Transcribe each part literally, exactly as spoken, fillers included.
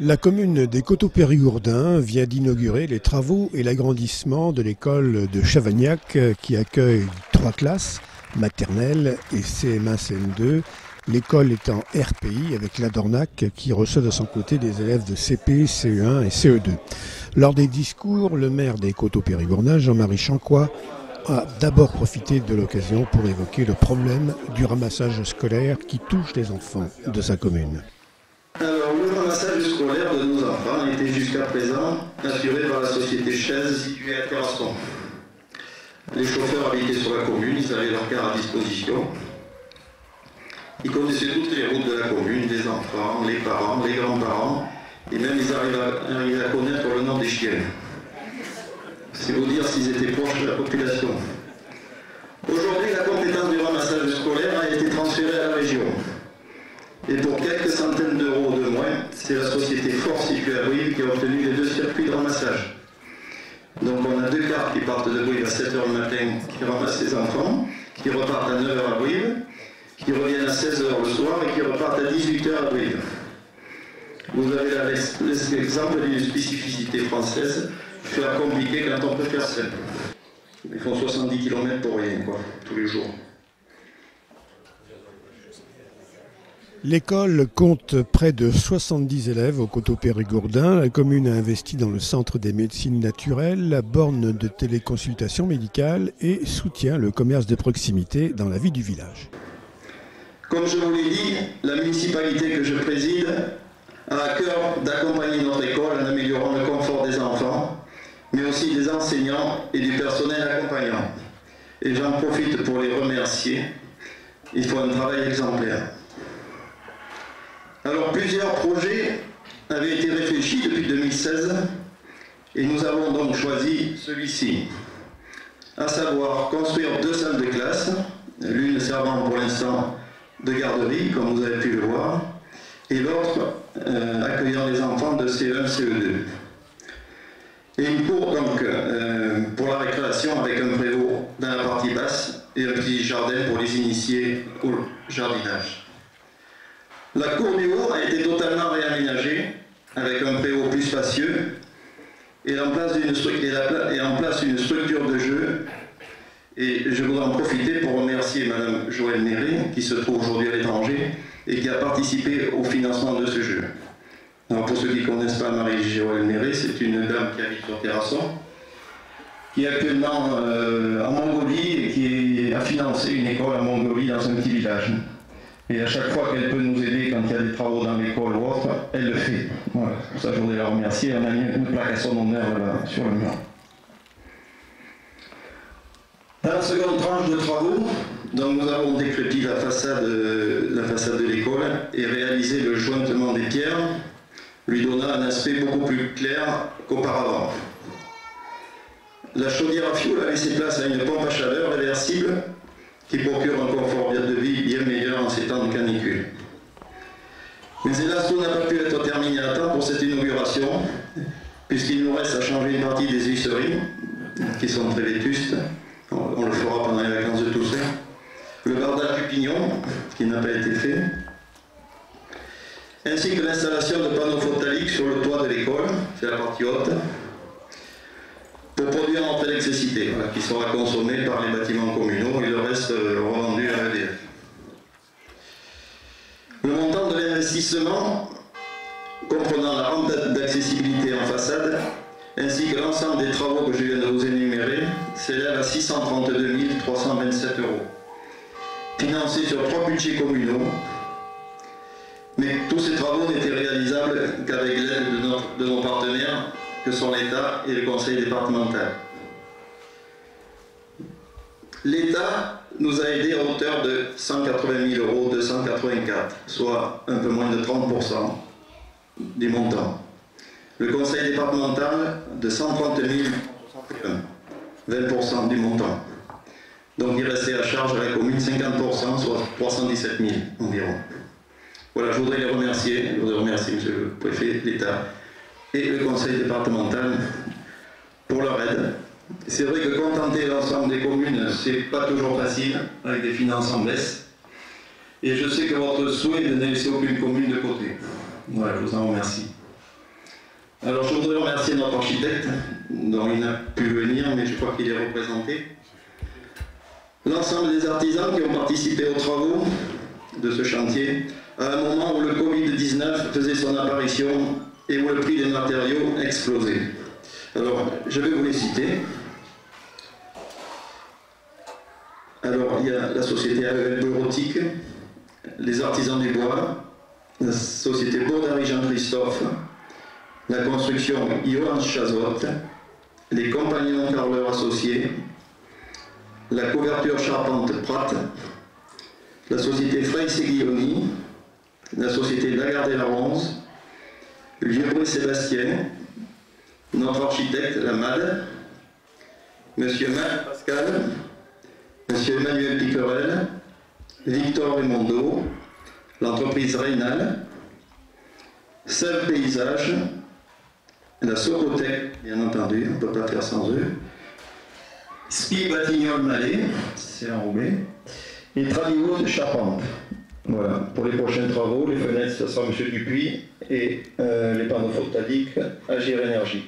La commune des Coteaux-Périgourdins vient d'inaugurer les travaux et l'agrandissement de l'école de Chavagnac qui accueille trois classes, maternelle et C M un C M deux. L'école est en R P I avec la Dornac qui reçoit de son côté des élèves de C P, C E un et C E deux. Lors des discours, le maire des Coteaux-Périgourdins, Jean-Marie Chancois, a d'abord profité de l'occasion pour évoquer le problème du ramassage scolaire qui touche les enfants de sa commune. Alors, le ramassage scolaire de nos enfants a été jusqu'à présent assuré par la société Chaise située à Terrasson. Les chauffeurs habitaient sur la commune, ils avaient leur car à disposition. Ils connaissaient toutes les routes de la commune, les enfants, les parents, les grands-parents, et même ils arrivaient à, arrivaient à connaître le nom des chiens. C'est vous dire s'ils étaient proches de la population. Aujourd'hui, la compétence du ramassage scolaire a été transférée à la région. Et pour quelques centaines d'euros de moins, c'est la société Force située à Brive qui a obtenu les deux circuits de ramassage. Donc on a deux cars qui partent de Brive à sept heures le matin, qui ramassent les enfants, qui repartent à neuf heures à Brive, qui reviennent à seize heures le soir et qui repartent à dix-huit heures à Brive. Vous avez là l'exemple d'une spécificité française, faire compliqué quand on peut faire simple. Ils font soixante-dix kilomètres pour rien, quoi, tous les jours. L'école compte près de soixante-dix élèves au Coteaux-Périgourdins. La commune a investi dans le centre des médecines naturelles, la borne de téléconsultation médicale et soutient le commerce de proximité dans la vie du village. Comme je vous l'ai dit, la municipalité que je préside a à cœur d'accompagner notre école en améliorant le confort des enfants, mais aussi des enseignants et du personnel accompagnant. Et j'en profite pour les remercier. Il faut un travail exemplaire. Alors plusieurs projets avaient été réfléchis depuis deux mille seize et nous avons donc choisi celui-ci, à savoir construire deux salles de classe, l'une servant pour l'instant de garderie, comme vous avez pu le voir, et l'autre euh, accueillant les enfants de C E un, C E deux. Et une cour donc euh, pour la récréation avec un préau dans la partie basse et un petit jardin pour les initiés au jardinage. La cour du haut a été totalement réaménagée avec un préau plus spacieux et en place d'une structure, et en place une structure de jeu. Et je voudrais en profiter pour remercier Madame Joëlle Néré, qui se trouve aujourd'hui à l'étranger et qui a participé au financement de ce jeu. Alors pour ceux qui ne connaissent pas Marie-Joëlle Néré, c'est une dame qui habite sur Terrasson, qui est actuellement euh, en Mongolie et qui a financé une école en Mongolie dans un petit village. Et à chaque fois qu'elle peut nous aider quand il y a des travaux dans l'école ou autre, elle le fait. Voilà, pour ça je voudrais la remercier. On a mis une plaque à son honneur là, sur le mur. Dans la seconde tranche de travaux, donc nous avons décrépit la façade, la façade de l'école et réalisé le jointement des pierres, lui donnant un aspect beaucoup plus clair qu'auparavant. La chaudière à fioul a laissé place à une pompe à chaleur réversible qui procure un confort de vie bien meilleur en ces temps de canicule. Mais hélas, tout n'a pas pu être terminé à temps pour cette inauguration, puisqu'il nous reste à changer une partie des huisseries, qui sont très vétustes. On le fera pendant les vacances de Toussaint. Le bardage du pignon, qui n'a pas été fait, ainsi que l'installation de panneaux photovoltaïques sur le toit de l'école, c'est la partie haute, pour produire notre électricité, voilà, qui sera consommée par les bâtiments communaux et le reste euh, revendu à E D F. Le montant de l'investissement, comprenant la rampe d'accessibilité en façade, ainsi que l'ensemble des travaux que je viens de vous énumérer, s'élève à six cent trente-deux mille trois cent vingt-sept euros, financés sur trois budgets communaux. Mais tous ces travaux n'étaient réalisables qu'avec l'aide de, de nos partenaires, que sont l'État et le Conseil départemental. L'État nous a aidés à hauteur de cent quatre-vingt mille euros, deux cent quatre-vingt-quatre, soit un peu moins de trente pour cent du montant. Le Conseil départemental de cent trente mille, vingt pour cent du montant. Donc il restait à charge à la commune cinquante pour cent, soit trois cent dix-sept mille environ. Voilà, je voudrais les remercier, je voudrais remercier Monsieur le Préfet, l'État et le Conseil départemental pour leur aide. C'est vrai que contenter l'ensemble des communes, c'est pas toujours facile, avec des finances en baisse. Et je sais que votre souhait est de ne laisser aucune commune de côté. Voilà, je vous en remercie. Alors je voudrais remercier notre architecte, dont il n'a pu venir, mais je crois qu'il est représenté. L'ensemble des artisans qui ont participé aux travaux de ce chantier, à un moment où le Covid dix-neuf faisait son apparition et où le prix des matériaux explosait. Alors, je vais vous les citer. Alors, il y a la société A E L Bureautique, les artisans du bois, la société Baudary Jean-Christophe, la construction Johan Chazot, les compagnons carreleurs associés, la couverture charpente Pratt, la société Frey Seguioni, la société Lagardé Laronze, Giraud et Sébastien, notre architecte, la M A D, Monsieur Marc Pascal, Monsieur Emmanuel Piquerel, Victor Raimondo, l'entreprise Reynal, Seul Paysage, la Socotec, bien entendu, on ne peut pas faire sans eux, Spi Batignolles Mallet, c'est enroulé, et Tradio de Charpente. Voilà, pour les prochains travaux, les fenêtres, ça sera M. Dupuis, et euh, les panneaux photovoltaïques, Agir Énergie.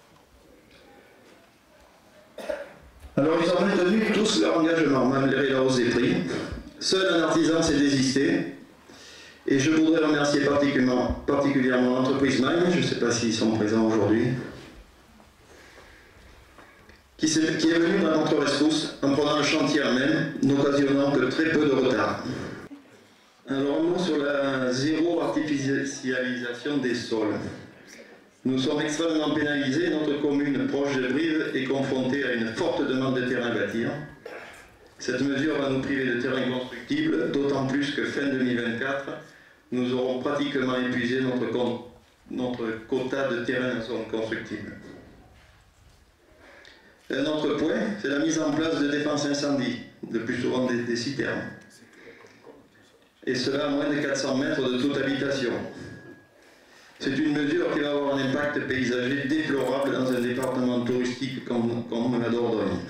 Alors ils ont maintenu tous leur engagement, malgré la hausse des prix. Seul un artisan s'est désisté, et je voudrais remercier particulièrement, particulièrement l'entreprise Magne, je ne sais pas s'ils sont présents aujourd'hui, qui, est, qui est venu dans notre rescousse en prenant le chantier en main, n'occasionnant que très peu de retard. Alors un mot sur la zéro artificialisation des sols. Nous sommes extrêmement pénalisés, notre commune proche de Brive est confrontée à une forte demande de terrain à bâtir. Cette mesure va nous priver de terrain constructible, d'autant plus que fin deux mille vingt-quatre, nous aurons pratiquement épuisé notre, notre quota de terrain en zone constructible. Un autre point, c'est la mise en place de défense incendie, le plus souvent des, des citernes. Et cela à moins de quatre cents mètres de toute habitation. C'est une mesure qui va avoir un impact paysager déplorable dans un département touristique comme, comme la Dordogne.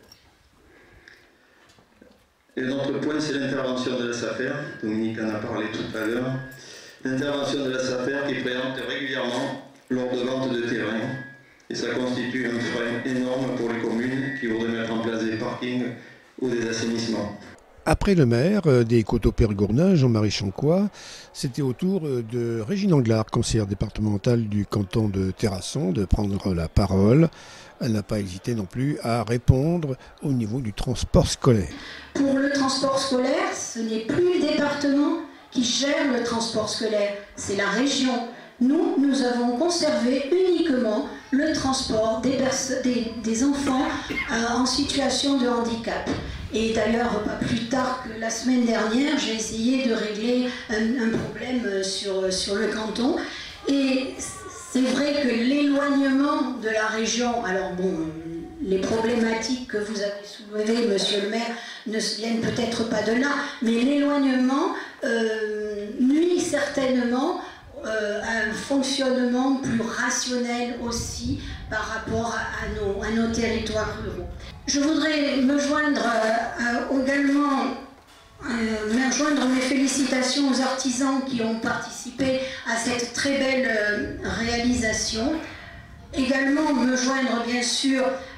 Et l'autre point, c'est l'intervention de la SAFER, Dominique en a parlé tout à l'heure, l'intervention de la SAFER qui présente régulièrement lors de vente de terrain. Et ça constitue un frein énorme pour les communes qui voudraient mettre en place des parkings ou des assainissements. Après le maire des Coteaux-Périgordins, Jean-Marie Chancois, c'était au tour de Régine Anglard, conseillère départementale du canton de Terrasson, de prendre la parole. Elle n'a pas hésité non plus à répondre au niveau du transport scolaire. Pour le transport scolaire, ce n'est plus le département qui gère le transport scolaire, c'est la région. Nous, nous avons conservé uniquement le transport des, des, des enfants euh, en situation de handicap. Et d'ailleurs, pas plus tard que la semaine dernière, j'ai essayé de régler un, un problème sur, sur le canton. Et c'est vrai que l'éloignement de la région, alors bon, les problématiques que vous avez soulevées, monsieur le maire, ne viennent peut-être pas de là, mais l'éloignement euh, nuit certainement Euh, un fonctionnement plus rationnel aussi par rapport à, à, nos, à nos territoires ruraux. Je voudrais me joindre euh, également, euh, me joindre mes félicitations aux artisans qui ont participé à cette très belle euh, réalisation. Également me joindre bien sûr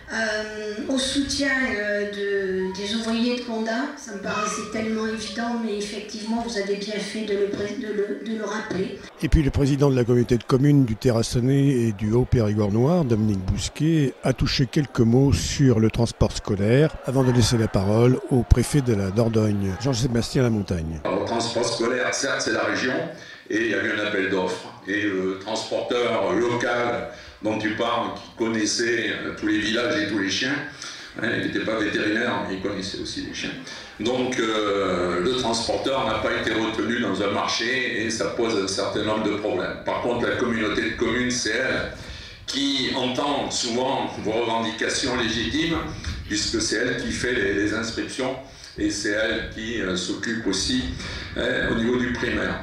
Euh, au soutien euh, de, des ouvriers de Condat, ça me paraissait tellement évident, mais effectivement vous avez bien fait de le, de, le, de le rappeler. Et puis le président de la communauté de communes du Terrassonnais et du Haut-Périgord noir, Dominique Bousquet, a touché quelques mots sur le transport scolaire avant de laisser la parole au préfet de la Dordogne, Jean-Sébastien Lamontagne. Le transport scolaire, certes c'est la région, et il y a eu un appel d'offres, et le transporteur local dont tu parles, qui connaissait tous les villages et tous les chiens, hein, il n'était pas vétérinaire, mais il connaissait aussi les chiens. Donc euh, le transporteur n'a pas été retenu dans un marché et ça pose un certain nombre de problèmes. Par contre, la communauté de communes, c'est elle qui entend souvent vos revendications légitimes, puisque c'est elle qui fait les, les inscriptions et c'est elle qui euh, s'occupe aussi hein, au niveau du primaire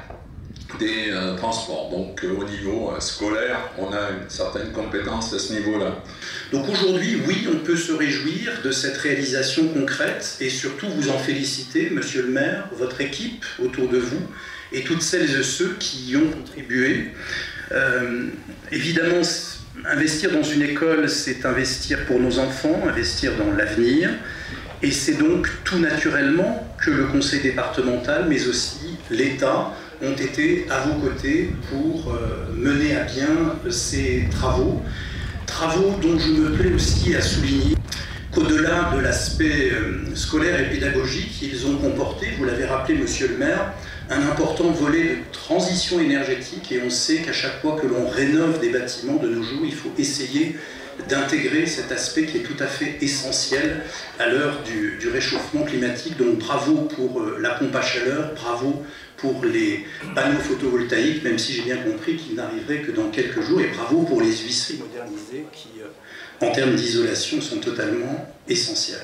des euh, transports. Donc euh, au niveau euh, scolaire, on a une certaine compétence à ce niveau-là. Donc aujourd'hui, oui, on peut se réjouir de cette réalisation concrète et surtout vous en féliciter, monsieur le maire, votre équipe autour de vous et toutes celles et ceux qui y ont contribué. Euh, évidemment, investir dans une école, c'est investir pour nos enfants, investir dans l'avenir, et c'est donc tout naturellement que le conseil départemental, mais aussi l'État, ont été à vos côtés pour euh, mener à bien ces travaux. Travaux dont je me plais aussi à souligner qu'au-delà de l'aspect euh, scolaire et pédagogique, ils ont comporté, vous l'avez rappelé monsieur le maire, un important volet de transition énergétique, et on sait qu'à chaque fois que l'on rénove des bâtiments de nos jours, il faut essayer d'intégrer cet aspect qui est tout à fait essentiel à l'heure du, du réchauffement climatique. Donc bravo pour euh, la pompe à chaleur, bravo pour les panneaux photovoltaïques, même si j'ai bien compris qu'ils n'arriveraient que dans quelques jours, et bravo pour les huisseries modernisées qui, euh, en termes d'isolation, sont totalement essentielles.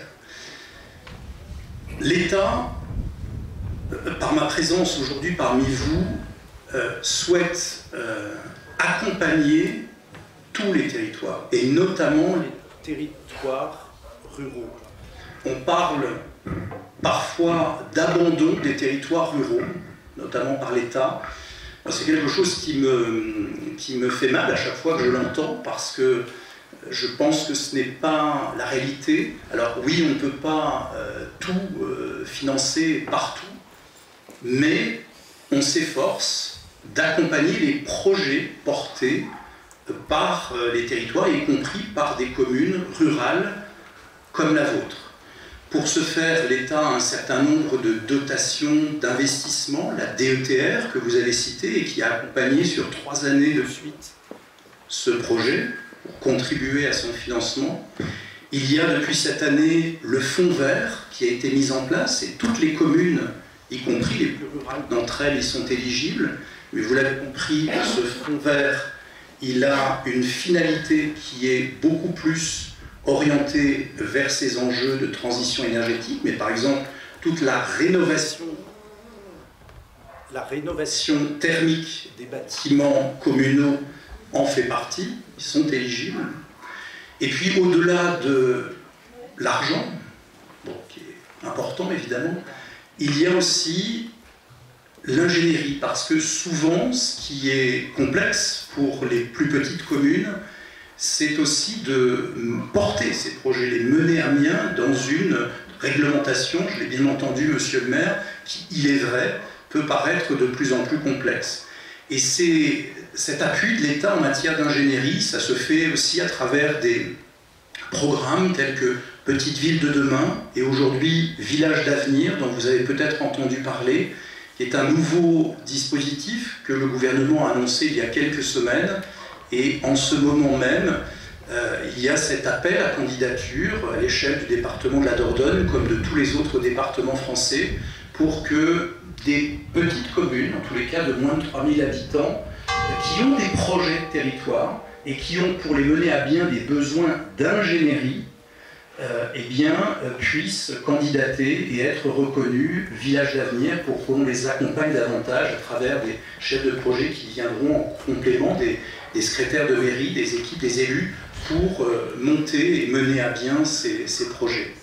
L'État, euh, par ma présence aujourd'hui parmi vous, euh, souhaite euh, accompagner tous les territoires, et notamment les territoires ruraux. On parle parfois d'abandon des territoires ruraux, notamment par l'État. C'est quelque chose qui me, qui me fait mal à chaque fois que je l'entends, parce que je pense que ce n'est pas la réalité. Alors oui, on ne peut pas euh, tout euh, financer partout, mais on s'efforce d'accompagner les projets portés par les territoires, y compris par des communes rurales comme la vôtre. Pour ce faire, l'État a un certain nombre de dotations d'investissement, la D E T R que vous avez citée et qui a accompagné sur trois années de suite ce projet pour contribuer à son financement. Il y a depuis cette année le fonds vert qui a été mis en place, et toutes les communes, y compris les plus rurales d'entre elles, y sont éligibles. Mais vous l'avez compris, ce fonds vert, il a une finalité qui est beaucoup plus orientée vers ces enjeux de transition énergétique, mais par exemple, toute la rénovation, la rénovation thermique des bâtiments communaux en fait partie, ils sont éligibles. Et puis au-delà de l'argent, bon, qui est important évidemment, il y a aussi l'ingénierie, parce que souvent, ce qui est complexe pour les plus petites communes, c'est aussi de porter ces projets, les mener à bien dans une réglementation, je l'ai bien entendu, monsieur le maire, qui, il est vrai, peut paraître de plus en plus complexe. Et c'est cet appui de l'État en matière d'ingénierie, ça se fait aussi à travers des programmes tels que Petite Ville de demain et aujourd'hui Village d'avenir, dont vous avez peut-être entendu parler, qui est un nouveau dispositif que le gouvernement a annoncé il y a quelques semaines. Et en ce moment même, euh, il y a cet appel à candidature à l'échelle du département de la Dordogne, comme de tous les autres départements français, pour que des petites communes, en tous les cas de moins de trois mille habitants, qui ont des projets de territoire et qui ont, pour les mener à bien, des besoins d'ingénierie, Euh, eh bien, euh, puissent candidater et être reconnus village d'avenir pour qu'on les accompagne davantage à travers des chefs de projet qui viendront en complément des, des secrétaires de mairie, des équipes, des élus, pour euh, monter et mener à bien ces, ces projets.